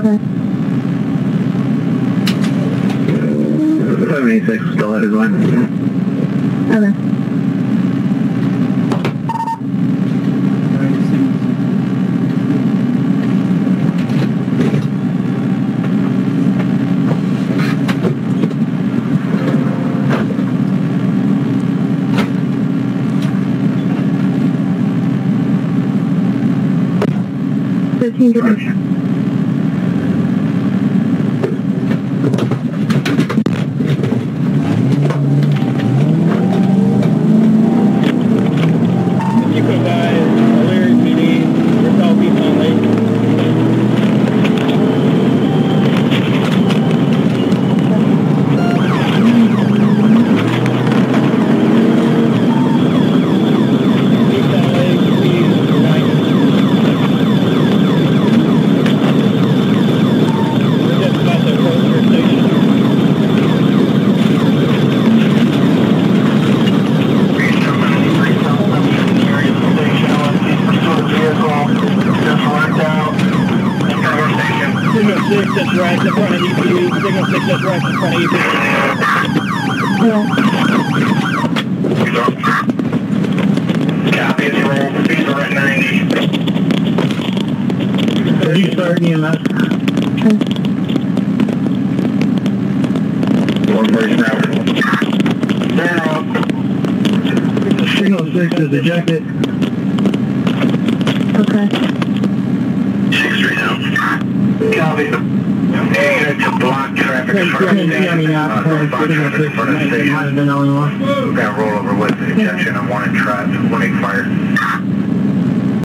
Okay. 76 still at his line. Okay. Direction. That's right in front of EPD. Signal 6, that's right in front of EPD. Copy, it's roll. Speeds are at 90. Did you start EMS? One version router. Signal 6 is ejected. Okay. 6-3 now. Copy. And to block traffic in front of the station. Block traffic in front of the station. Might have been the only one. We're going to roll over with the injection on 1 and try 1 8 fire.